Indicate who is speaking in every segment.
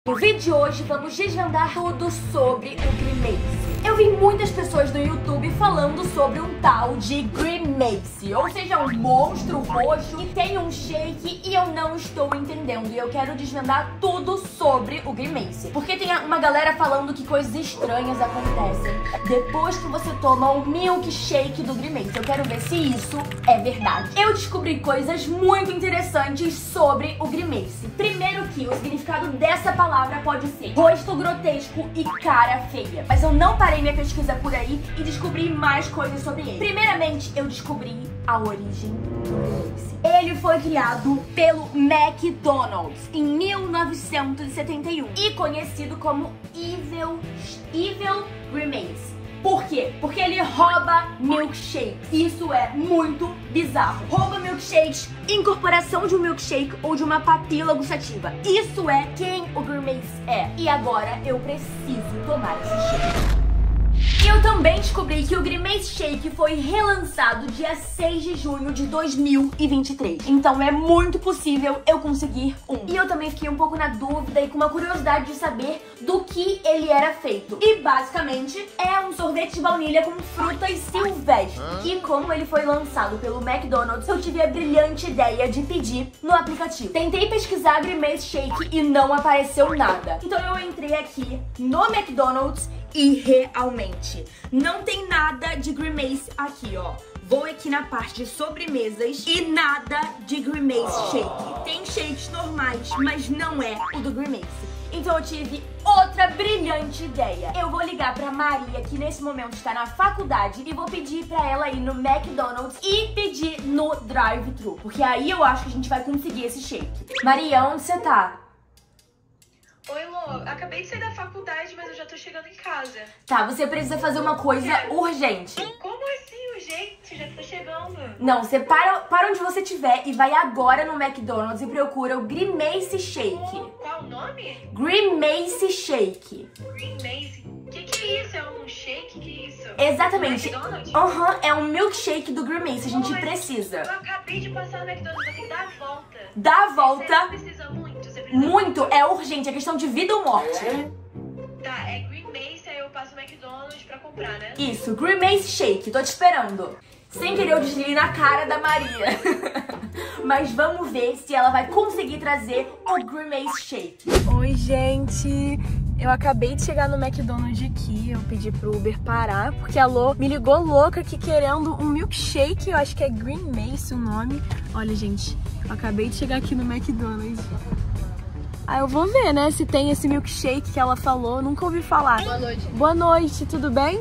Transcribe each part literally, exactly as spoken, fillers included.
Speaker 1: No vídeo de hoje vamos desvendar tudo sobre o Grimace. Eu vi muitas pessoas no YouTube falando sobre um tal de Grimace, ou seja, um monstro roxo que tem um shake e eu não estou entendendo. E eu quero desvendar tudo sobre o Grimace, porque tem uma galera falando que coisas estranhas acontecem depois que você toma o milkshake do Grimace. Eu quero ver se isso é verdade. Eu descobri coisas muito interessantes sobre o Grimace. Primeiro que o significado dessa palavra pode ser rosto grotesco e cara feia, mas eu não parei minha pesquisa por aí e descobri mais coisas sobre ele. Primeiramente, eu descobri a origem do Grimace. Ele foi criado pelo McDonald's em mil novecentos e setenta e um e conhecido como Evil, Evil Grimace. Por quê? Porque ele rouba milkshakes. Isso é muito bizarro. Rouba milkshakes, incorporação de um milkshake ou de uma papila gustativa. Isso é quem o Grimace é. E agora eu preciso tomar esse shake. Eu também descobri que o Grimace Shake foi relançado dia seis de junho de dois mil e vinte e três. Então é muito possível eu conseguir um. E eu também fiquei um pouco na dúvida e com uma curiosidade de saber do que ele era feito. E basicamente é um sorvete de baunilha com frutas silvestres. E como ele foi lançado pelo McDonald's, eu tive a brilhante ideia de pedir no aplicativo. Tentei pesquisar Grimace Shake e não apareceu nada. Então eu entrei aqui no McDonald's e realmente não tem nada de Grimace aqui, ó. Vou aqui na parte de sobremesas e nada de Grimace Shake. Tem shakes normais, mas não é o do Grimace. Então eu tive outra brilhante ideia. Eu vou ligar pra Maria, que nesse momento está na faculdade, e vou pedir pra ela ir no McDonald's e pedir no drive-thru, porque aí eu acho que a gente vai conseguir esse shake. Maria, onde você tá?
Speaker 2: Oi, Lô, acabei de sair da faculdade, mas eu já tô chegando em casa.
Speaker 1: Tá, você precisa fazer uma coisa urgente.
Speaker 2: Como assim, urgente? Já tô chegando.
Speaker 1: Não, você para, para onde você estiver e vai agora no McDonald's e procura o Grimace Shake.
Speaker 2: Qual o nome?
Speaker 1: Grimace Shake.
Speaker 2: Grimace. O que que é isso? É um shake? Que é isso?
Speaker 1: Exatamente.
Speaker 2: McDonald's?
Speaker 1: Aham, uhum, é um milkshake do Grimace, a gente
Speaker 2: Mas
Speaker 1: precisa.
Speaker 2: Eu acabei de passar no McDonald's, vou ter que dar a volta.
Speaker 1: Dá a volta.
Speaker 2: Você precisa muito? Você precisa
Speaker 1: Muito, é urgente, é questão de vida ou morte.
Speaker 2: Tá, é Grimace, aí eu passo no McDonald's pra comprar, né?
Speaker 1: Isso, Grimace Shake, tô te esperando. Sem querer eu desliguei na cara da Maria. Mas vamos ver se ela vai conseguir trazer o Grimace Shake.
Speaker 3: Oi, gente. Eu acabei de chegar no McDonald's aqui. Eu pedi pro Uber parar, porque a Lô me ligou louca aqui querendo um milkshake. Eu acho que é Grimace o nome. Olha, gente, eu acabei de chegar aqui no McDonald's. Aí eu vou ver, né, se tem esse milkshake que ela falou. Nunca ouvi falar.
Speaker 2: Boa noite.
Speaker 3: Boa noite, tudo bem?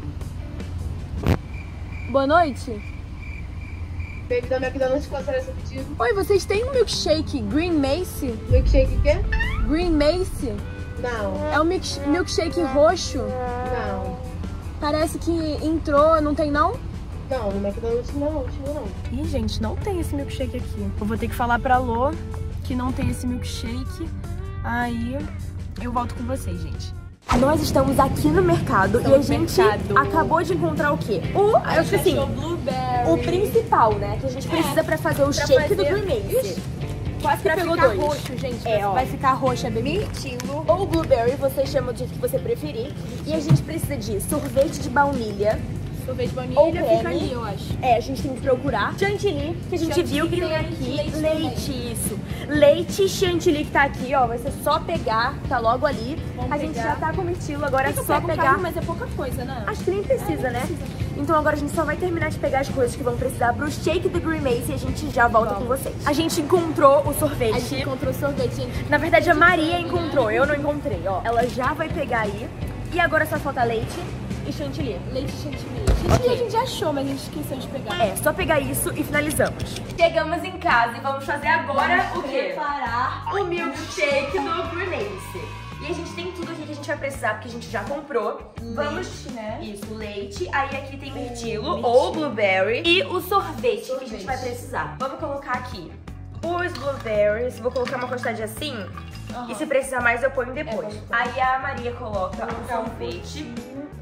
Speaker 3: Boa noite.
Speaker 4: Baby da McDonald's, qual será seu pedido?
Speaker 3: Oi, vocês têm um milkshake Grimace?
Speaker 4: Milkshake o quê?
Speaker 3: Grimace?
Speaker 4: Não,
Speaker 3: É um milk- milkshake roxo?
Speaker 4: não.
Speaker 3: Parece que entrou, não tem não?
Speaker 4: Não, no McDonald's não, chegou não.
Speaker 3: Ih, gente, não tem esse milkshake aqui. Eu vou ter que falar pra Lô que não tem esse milkshake. Aí eu volto com vocês, gente.
Speaker 1: Nós estamos aqui no mercado
Speaker 3: Estamos
Speaker 1: e a
Speaker 3: no
Speaker 1: gente
Speaker 3: mercado.
Speaker 1: acabou de encontrar o quê? O, eu acho que assim,
Speaker 3: blueberry.
Speaker 1: o principal, né? Que a gente precisa pra fazer o
Speaker 3: pra
Speaker 1: shake
Speaker 3: fazer-
Speaker 1: do Grimace.
Speaker 3: Quase
Speaker 1: pra
Speaker 3: pegou
Speaker 1: ficar
Speaker 3: dois.
Speaker 1: roxo,
Speaker 3: gente.
Speaker 1: É, ó.
Speaker 3: Vai ficar roxo, é bem mirtilo.
Speaker 1: Ou blueberry, você chama do jeito que você preferir. E a gente precisa de sorvete de baunilha.
Speaker 3: Sorvete de
Speaker 1: Ou
Speaker 3: baunilha
Speaker 1: creme.
Speaker 3: fica ali, eu acho.
Speaker 1: É, a gente tem que procurar. Chantilly, que a gente
Speaker 3: Chantilly,
Speaker 1: viu que tem
Speaker 3: leite,
Speaker 1: aqui.
Speaker 3: leite
Speaker 1: Leite, isso. Leite chantilly que tá aqui, ó. Vai ser só pegar, tá logo ali.
Speaker 3: Vamos
Speaker 1: a gente
Speaker 3: pegar.
Speaker 1: já tá com o estilo, agora é
Speaker 3: Eu
Speaker 1: só
Speaker 3: pego um
Speaker 1: pegar.
Speaker 3: carro, mas é pouca coisa, né?
Speaker 1: Acho que nem precisa,
Speaker 3: É, nem
Speaker 1: né?
Speaker 3: precisa.
Speaker 1: Então agora a gente só vai terminar de pegar as coisas que vão precisar pro shake do Grimace e a gente já volta
Speaker 3: Vamos.
Speaker 1: com vocês. A gente encontrou o sorvete.
Speaker 3: A gente encontrou sorvete, gente.
Speaker 1: Na verdade, a Maria encontrou, eu não encontrei, ó. Ela já vai pegar aí. E agora só falta leite e chantilly.
Speaker 3: Leite chantilly. Chantilly
Speaker 1: Ok.
Speaker 3: a gente achou, mas a gente esqueceu de pegar.
Speaker 1: É, só pegar isso e finalizamos. Chegamos em casa e vamos fazer agora o quê? Preparar o milkshake do Grimace. E a gente tem tudo aqui que a gente vai precisar, porque a gente já comprou. Vamos,
Speaker 3: né?
Speaker 1: Isso, leite. Aí aqui tem mirtilo ou blueberry. E o sorvete, que a gente vai precisar. Vamos colocar aqui os blueberries. Vou colocar uma quantidade assim.
Speaker 3: Uhum.
Speaker 1: E se precisar mais, eu ponho depois.
Speaker 3: É, vamos pôr.
Speaker 1: Aí a Maria coloca o sorvete.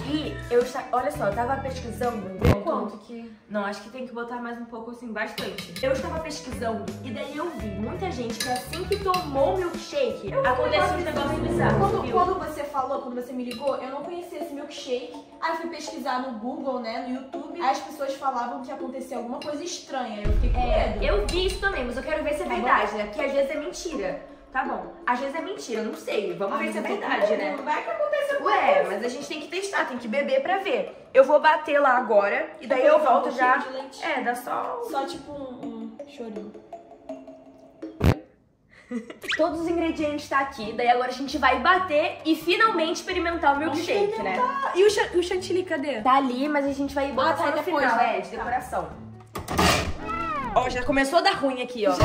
Speaker 1: Aí, eu esta- olha só, eu tava pesquisando. enquanto-
Speaker 3: Quanto que...
Speaker 1: Não, acho que tem que botar mais um pouco, assim, bastante. Eu estava pesquisando e daí eu vi muita gente que assim que tomou o milkshake, aconteceu um negócio bizarro.
Speaker 3: Quando,
Speaker 1: viu?
Speaker 3: quando você falou, quando você me ligou, eu não conhecia esse milkshake. Aí eu fui pesquisar no Google, né, no YouTube. Aí as pessoas falavam que acontecia alguma coisa estranha. Eu fiquei com
Speaker 1: É,
Speaker 3: medo.
Speaker 1: eu vi isso também, mas eu quero ver se é
Speaker 3: Tá
Speaker 1: verdade, né? Porque às vezes é mentira. Tá bom, às vezes é mentira, não sei. Vamos ver se é verdade, né?
Speaker 3: Vai que acontece alguma
Speaker 1: Ué,
Speaker 3: coisa.
Speaker 1: mas a gente tem que testar, tem que beber pra ver. Eu vou bater lá agora e daí eu volto
Speaker 3: Um
Speaker 1: já.
Speaker 3: pouquinho de leite.
Speaker 1: É, dá só.
Speaker 3: Só tipo um, um chorinho.
Speaker 1: Todos os ingredientes tá aqui, daí agora a gente vai bater e finalmente experimentar o milkshake, né?
Speaker 3: Ah, e o, cha- o chantilly, cadê?
Speaker 1: Tá ali, mas a gente vai botar
Speaker 3: Ah, tá,
Speaker 1: só no
Speaker 3: depois,
Speaker 1: final,
Speaker 3: né?
Speaker 1: é, de
Speaker 3: Tá.
Speaker 1: decoração. Ó, já começou a dar ruim aqui, ó.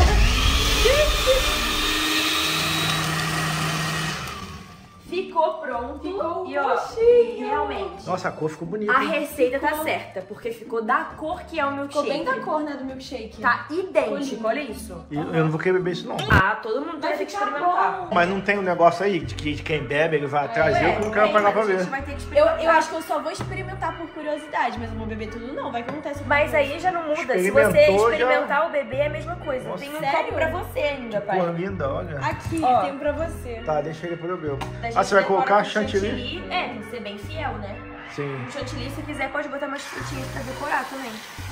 Speaker 1: Ficou pronto.
Speaker 3: Ficou
Speaker 1: e ó,
Speaker 3: roxinho.
Speaker 1: realmente.
Speaker 5: Nossa, a cor ficou bonita.
Speaker 1: A
Speaker 5: hein?
Speaker 1: receita tá certa, porque ficou da cor que é o
Speaker 3: Ficou
Speaker 1: milkshake.
Speaker 3: bem da cor, né, do milkshake.
Speaker 1: Tá idêntico,
Speaker 3: Ficou
Speaker 1: olha isso.
Speaker 5: E eu não vou querer beber isso, não.
Speaker 1: Ah, todo mundo vai
Speaker 3: Vai
Speaker 1: ter que
Speaker 3: ficar
Speaker 1: experimentar.
Speaker 3: bom.
Speaker 5: Mas não tem um negócio aí de que de quem bebe ele vai trazer,
Speaker 1: É,
Speaker 5: eu que não quero
Speaker 1: tem,
Speaker 5: pagar pra
Speaker 1: mas a
Speaker 5: ver.
Speaker 1: gente vai ter que
Speaker 3: Eu,
Speaker 1: experimentar.
Speaker 3: eu acho que eu só vou experimentar por curiosidade, mas eu não vou beber tudo não, vai que acontece alguma
Speaker 1: Mas
Speaker 3: coisa.
Speaker 1: aí já não muda. Se você
Speaker 5: Experimentou,
Speaker 1: experimentar o bebê, é a mesma coisa.
Speaker 5: Nossa.
Speaker 1: Tem um
Speaker 3: Sério?
Speaker 1: copo pra você ainda, pai.
Speaker 5: Cor linda, olha.
Speaker 3: Aqui,
Speaker 1: Ó.
Speaker 3: tem um pra você.
Speaker 5: Tá, deixa ele por eu bebo.
Speaker 1: Da gente
Speaker 5: Ah, você vai
Speaker 1: decora
Speaker 5: colocar
Speaker 1: com
Speaker 5: chantilly?
Speaker 1: É, tem que ser bem fiel, né?
Speaker 5: Sim.
Speaker 1: O chantilly, se quiser, pode botar mais chantilly pra decorar também.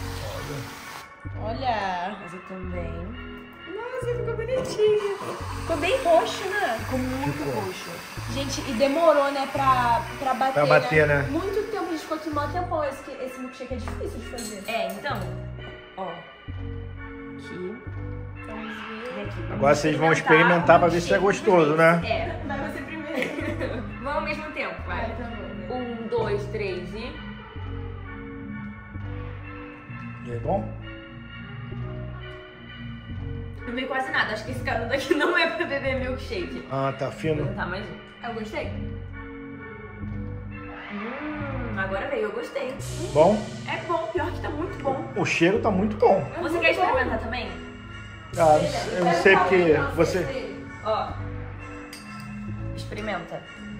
Speaker 3: Olha.
Speaker 1: Mas eu também.
Speaker 3: Nossa, ficou bonitinho. Ficou bem roxo, né?
Speaker 1: Ficou muito
Speaker 5: Ficou.
Speaker 1: roxo.
Speaker 3: Gente, e demorou, né, pra, pra bater,
Speaker 5: Pra bater, né?
Speaker 3: Muito tempo, a gente ficou aqui mó tempão. Esse, esse milkshake é difícil de fazer.
Speaker 1: É, então. Ó. Aqui.
Speaker 3: Vamos ver.
Speaker 1: E aqui. Vamos
Speaker 5: Agora vocês vão experimentar
Speaker 1: o
Speaker 5: pra ver se é
Speaker 1: milkshake
Speaker 5: gostoso,
Speaker 1: de
Speaker 5: né?
Speaker 1: vez. É.
Speaker 3: Vai você primeiro.
Speaker 1: Vamos ao mesmo tempo, vai.
Speaker 3: Vai, tá bom.
Speaker 1: Um, dois, três e.
Speaker 5: E aí, bom?
Speaker 1: Não veio quase nada. Acho que esse canudo daqui não é pra beber milkshake.
Speaker 5: Ah, tá
Speaker 1: Vou
Speaker 5: fino.
Speaker 1: tentar mais um.
Speaker 3: Eu gostei.
Speaker 1: Hum, agora veio, eu gostei.
Speaker 5: Bom?
Speaker 1: É bom, pior que tá muito bom.
Speaker 5: O cheiro tá muito bom.
Speaker 1: Você quer experimentar também?
Speaker 5: Ah, eu não sei porque você...
Speaker 1: Ó. Experimenta.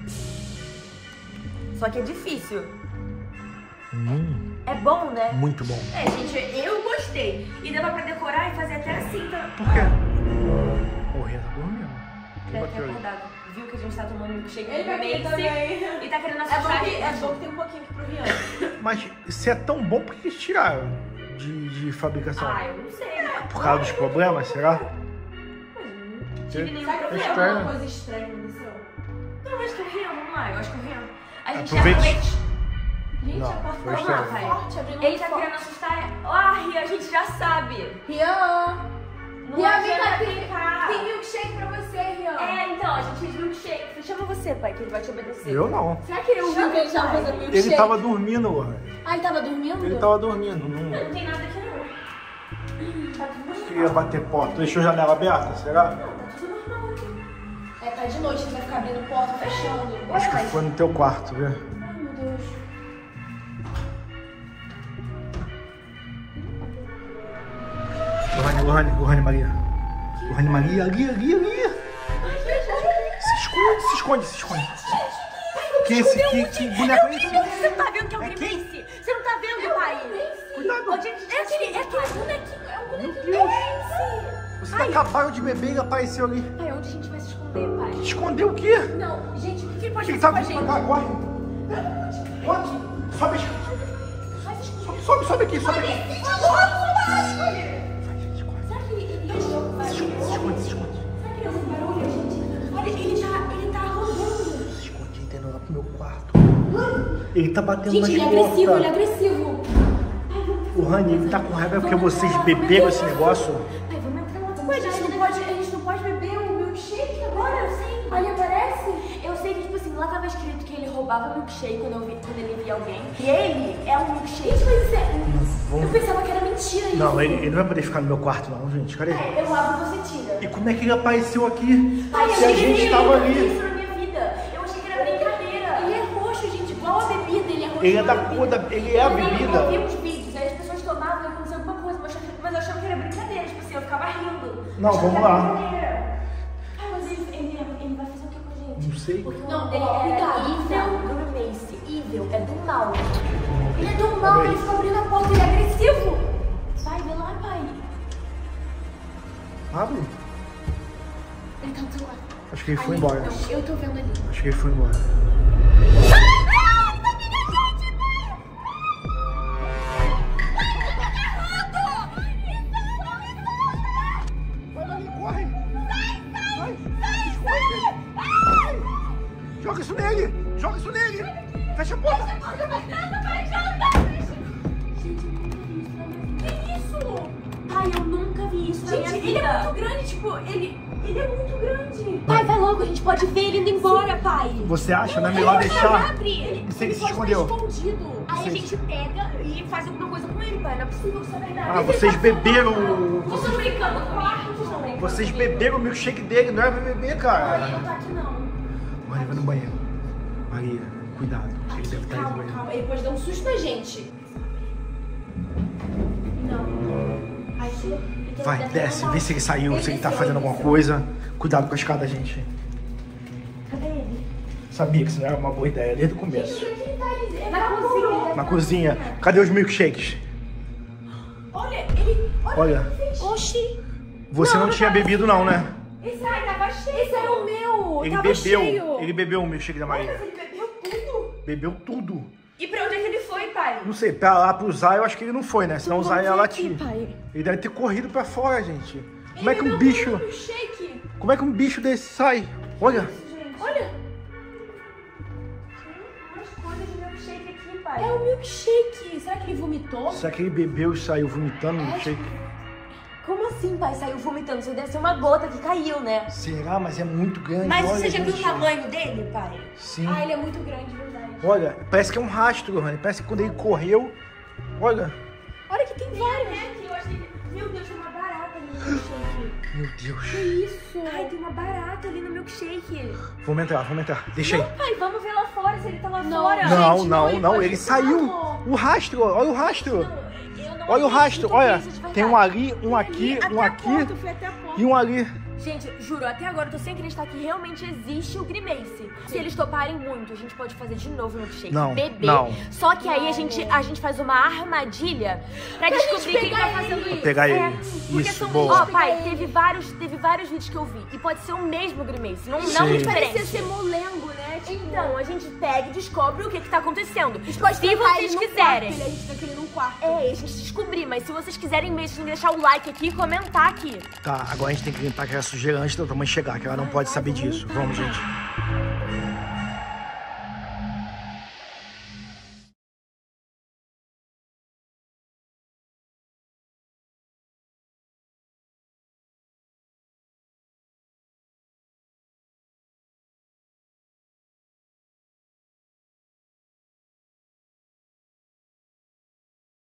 Speaker 1: Só que é difícil.
Speaker 5: Hum,
Speaker 1: É bom, né?
Speaker 5: muito bom.
Speaker 1: É, gente, eu gostei. E dava pra decorar e fazer até assim, tá?
Speaker 5: Por quê? O Rê tá dormindo. Quem
Speaker 1: Deve ter
Speaker 5: bateu aí?
Speaker 1: acordado. Viu que a gente tá tomando milkshake
Speaker 3: Ele vai
Speaker 1: do
Speaker 3: querer
Speaker 1: Macy
Speaker 3: também.
Speaker 1: e tá querendo
Speaker 3: É
Speaker 1: assustar
Speaker 3: bom,
Speaker 1: a
Speaker 3: que,
Speaker 1: gente.
Speaker 3: é bom que tem um pouquinho aqui pro Rian.
Speaker 5: Mas se é tão bom, por que eles tiraram de, de fabricação?
Speaker 1: Ah, eu não sei, né?
Speaker 5: Por causa dos problemas, será?
Speaker 1: Não tive nenhum
Speaker 3: Será que
Speaker 5: É
Speaker 3: tem
Speaker 5: estranho.
Speaker 3: alguma coisa estranha que aconteceu?
Speaker 1: Não, eu acho que o Rian, vamos lá, eu acho que o Rian. A gente
Speaker 5: Aproveite.
Speaker 1: aproveita.
Speaker 3: Gente,
Speaker 5: Não,
Speaker 3: a porta
Speaker 5: foi
Speaker 3: tá
Speaker 5: estranho.
Speaker 3: muito forte, abrindo
Speaker 1: Ele
Speaker 3: muito
Speaker 1: tá
Speaker 3: forte.
Speaker 1: querendo assustar. Ah, Rian, a gente já sabe.
Speaker 3: Rian!
Speaker 1: Não
Speaker 3: Rian, vem
Speaker 1: adianta
Speaker 3: cá, tem,
Speaker 1: brincar.
Speaker 3: tem milkshake pra você, Rian.
Speaker 1: É, então, a gente fez milkshake. Chama você, pai, que ele vai te obedecer.
Speaker 5: Eu não.
Speaker 3: Será que ele ouviu que ele já fez a milkshake?
Speaker 5: Ele tava dormindo, Lohan.
Speaker 3: Ah, ele tava dormindo?
Speaker 5: Ele tava dormindo. Não
Speaker 1: Não tem nada aqui, não. Tá tudo normal.
Speaker 5: queria bater porta. Deixou a janela aberta, será?
Speaker 1: Não, tá tudo normal aqui.
Speaker 3: É, tá de noite, ele vai ficar abrindo porta, fechando.
Speaker 5: Acho que foi no teu quarto, viu?
Speaker 3: Ai, meu Deus.
Speaker 5: Lohane, Lohane, Lohane Maria. Lohane Maria, ali, ali, ali. Se esconde, se esconde, se esconde. Que esse, que, que boneco é esse?
Speaker 1: Você não tá vendo que é o
Speaker 5: É
Speaker 1: Grimace? Você não tá vendo, pai?
Speaker 5: Cuidado.
Speaker 1: Onde a gente é aquele, é aquele bonequinho, é um
Speaker 5: Meu
Speaker 1: bonequinho
Speaker 5: Deus.
Speaker 1: Grimace.
Speaker 5: Vocês acabaram de beber e ele apareceu ali.
Speaker 1: Pai, onde a gente vai se esconder, pai?
Speaker 5: Escondeu o quê?
Speaker 1: Não, gente, o que, que ele pode
Speaker 5: Ele
Speaker 1: fazer
Speaker 5: tá
Speaker 1: com a
Speaker 5: vindo
Speaker 1: gente?
Speaker 5: pra cá, corre. Corre. Sobe, sobe, sobe, sobe aqui, sobe aqui. Vai, gente, corre.
Speaker 1: Será que ele, ele vai...
Speaker 5: Se esconde, se esconde, se esconde.
Speaker 1: Será que ele ouviu barulho, gente? Olha, ele tá, ele tá rodando.
Speaker 5: Se esconde, entendeu? Lá pro meu quarto. Ele tá batendo
Speaker 3: Gente,
Speaker 5: nas
Speaker 3: ele é
Speaker 5: portas.
Speaker 3: agressivo, ele é agressivo.
Speaker 5: O Rani, ele tá com raiva porque vocês beberam esse negócio.
Speaker 1: Pai, vamos entrar lá, vamos
Speaker 3: Ué, a
Speaker 1: tirar
Speaker 3: gente
Speaker 1: ele
Speaker 3: não
Speaker 1: daqui.
Speaker 3: pode, a gente não pode beber o milkshake agora?
Speaker 1: Eu sei.
Speaker 3: Aí aparece?
Speaker 1: Eu sei que, tipo assim, lá tava escrito que ele roubava milkshake quando, eu vi, quando ele via alguém. E ele é um milkshake.
Speaker 3: Gente, mas isso é... Eu
Speaker 5: Vamos...
Speaker 3: pensava que era mentira isso.
Speaker 5: Não, ele, ele não vai poder ficar no meu quarto não, gente. Cadê ele?
Speaker 1: É, eu abro, você tira.
Speaker 5: E como é que ele apareceu aqui?
Speaker 1: Pai, eu
Speaker 5: Se a
Speaker 1: achei que
Speaker 5: gente
Speaker 1: ele
Speaker 5: tava
Speaker 1: ia
Speaker 5: ali.
Speaker 1: isso na minha vida. Eu achei que era brincadeira.
Speaker 3: Ele é roxo, gente, igual a bebida, ele é roxo.
Speaker 5: Ele é
Speaker 3: igual
Speaker 5: da
Speaker 3: a
Speaker 5: cor
Speaker 3: bebida.
Speaker 5: da... Ele é a
Speaker 1: Eu vi-
Speaker 5: bebida.
Speaker 1: Eu vi uns vídeos, aí as pessoas tomavam e acontecia alguma coisa, mas eu achava, mas eu achava que era brincadeira, tipo assim, eu ficava rindo.
Speaker 5: Não,
Speaker 1: Achava
Speaker 5: vamos
Speaker 1: que era
Speaker 5: lá.
Speaker 1: brincadeira. Ai, mas ele, ele, ele vai fazer o que com a gente?
Speaker 5: Não sei.
Speaker 1: Porque o
Speaker 3: Não,
Speaker 1: nome dele
Speaker 3: ó,
Speaker 1: era
Speaker 3: cuidado,
Speaker 1: Ethan
Speaker 3: cuidado.
Speaker 1: Grimace. E horrível, é do mal. Ele é do mal, ele fica abrindo a porta, ele é agressivo. Vai, vê lá, pai.
Speaker 5: Abre.
Speaker 1: Ele tá do seu lado.
Speaker 5: Acho que ele foi
Speaker 1: Ali,
Speaker 5: embora.
Speaker 1: não, eu tô vendo ali.
Speaker 5: Acho que ele foi embora. Vai dali, corre! Vai! Vai! Joga isso nele! Joga isso nele! Fecha a porta!
Speaker 1: Que isso? Pai, eu nunca vi isso na minha
Speaker 3: Gente,
Speaker 1: vida.
Speaker 3: ele é muito grande, tipo, ele, ele é muito grande.
Speaker 1: Pai, vai logo, a gente pode ver ele indo embora, pai.
Speaker 5: Você acha, né? Melhor deixar.
Speaker 1: Abre ele.
Speaker 5: Se ele se
Speaker 1: pode
Speaker 5: escondeu.
Speaker 1: estar escondido. Aí a
Speaker 5: Vocês-
Speaker 1: gente pega e faz alguma coisa com ele, pai. Não é possível que isso é verdade.
Speaker 5: Ah, vocês beberam.
Speaker 1: Não
Speaker 5: Vocês,
Speaker 1: tô brincando, claro que vocês estão brincando.
Speaker 5: vocês beberam o milkshake dele, não é pra beber,
Speaker 1: Pai, ele
Speaker 5: cara.
Speaker 1: não tá aqui, não.
Speaker 5: Maria, vai no banheiro. Maria, cuidado. Ele deve estar aí no
Speaker 1: Calma,
Speaker 5: banheiro.
Speaker 1: calma. Ele pode dar um susto na gente. Não. Aí, ele quer-
Speaker 5: Vai,
Speaker 1: deve
Speaker 5: desce,
Speaker 1: levantar.
Speaker 5: vê se ele saiu, se ele tá
Speaker 1: desceu,
Speaker 5: fazendo alguma
Speaker 1: desceu.
Speaker 5: coisa. Cuidado com a escada, gente.
Speaker 1: Cadê ele?
Speaker 5: Sabia que isso não era uma boa ideia desde o começo.
Speaker 1: Onde ele tá? Ele na cozinha.
Speaker 5: Na cozinha. Cadê os milkshakes?
Speaker 1: Olha, ele...
Speaker 5: Olha,
Speaker 1: Oxi.
Speaker 5: você não,
Speaker 1: Não,
Speaker 5: tinha
Speaker 1: não.
Speaker 5: bebido não, né?
Speaker 1: Esse aí tava cheio. Esse era o meu.
Speaker 5: Ele
Speaker 1: tava
Speaker 5: bebeu.
Speaker 1: cheio.
Speaker 5: Ele bebeu o milkshake da Maria.
Speaker 1: Ele bebeu tudo.
Speaker 5: Bebeu tudo.
Speaker 1: E pra onde é que ele foi, pai?
Speaker 5: Não sei, pra lá pro Zay eu acho que ele não foi, né? Senão o Zay ia
Speaker 1: Vamos ver
Speaker 5: latir.
Speaker 1: aqui, pai.
Speaker 5: Ele deve ter corrido pra fora, gente. Como é que um
Speaker 1: Ele
Speaker 5: bicho.
Speaker 1: bebeu tudo no shake.
Speaker 5: Como é que um bicho desse sai? Olha.
Speaker 1: Olha.
Speaker 3: Umas coisas de milkshake aqui, pai.
Speaker 1: É o milkshake. Será que ele vomitou?
Speaker 5: Será que ele bebeu e saiu vomitando o milkshake?
Speaker 1: Como assim, pai? Saiu vomitando? Isso deve ser uma gota que caiu, né?
Speaker 5: Será? Mas é muito grande.
Speaker 1: Mas
Speaker 5: olha,
Speaker 1: você já viu o
Speaker 5: gente.
Speaker 1: tamanho dele, pai?
Speaker 5: Sim.
Speaker 3: Ah, ele é muito grande, verdade.
Speaker 5: Olha, parece que é um rastro, Rani. Parece que quando ele correu. Olha.
Speaker 1: Olha que tem vários.
Speaker 3: Aqui, eu achei que... Meu Deus, tem uma barata ali no milkshake.
Speaker 5: Meu Deus.
Speaker 3: Que isso?
Speaker 1: Ai, tem uma barata ali no milkshake.
Speaker 5: Vamos entrar, vamos entrar. Deixa aí.
Speaker 3: Pai, vamos ver lá fora se ele tá lá
Speaker 1: Não,
Speaker 3: fora.
Speaker 5: Não,
Speaker 1: gente,
Speaker 5: não,
Speaker 1: não,
Speaker 5: não.
Speaker 1: ele
Speaker 5: Ele
Speaker 1: pode-
Speaker 5: saiu.
Speaker 1: Amor.
Speaker 5: O rastro, olha o rastro.
Speaker 1: Eu não
Speaker 5: Olha o rastro,
Speaker 1: acredito
Speaker 5: olha.
Speaker 1: nisso de verdade.
Speaker 5: Tem um ali, um aqui,
Speaker 3: Até
Speaker 5: um
Speaker 3: a
Speaker 5: aqui
Speaker 3: porta, eu fui até a porta.
Speaker 5: e um ali.
Speaker 1: Gente, juro, até agora eu tô sem acreditar que realmente existe o Grimace. Se eles toparem muito, a gente pode fazer de novo no milkshake.
Speaker 5: Não,
Speaker 1: Beber.
Speaker 5: não.
Speaker 1: Só que aí a gente, a gente faz uma armadilha pra, descobrir quem tá fazendo isso.
Speaker 5: Pegar ele.
Speaker 1: É, porque
Speaker 5: Isso,
Speaker 1: são...
Speaker 5: boa.
Speaker 1: Ó, pai, teve vários, teve vários vídeos que eu vi. E pode ser o mesmo Grimace. Não,
Speaker 5: Sim.
Speaker 1: não diferente.
Speaker 3: Parecia ser molengo, né? Tipo,
Speaker 1: Então, a gente pega e descobre o que que tá acontecendo.
Speaker 3: a gente pode
Speaker 1: se
Speaker 3: trancar
Speaker 1: vocês
Speaker 3: ele num
Speaker 1: quiserem.
Speaker 3: quarto, ele- a gente tranca ele num quarto.
Speaker 1: É, a gente descobrir, mas se vocês quiserem mesmo, tem que deixar o like aqui e comentar aqui.
Speaker 5: Tá, agora a gente tem que limpar aquela sujeira antes da tua mãe chegar, que ela não pode saber disso. Vamos, gente.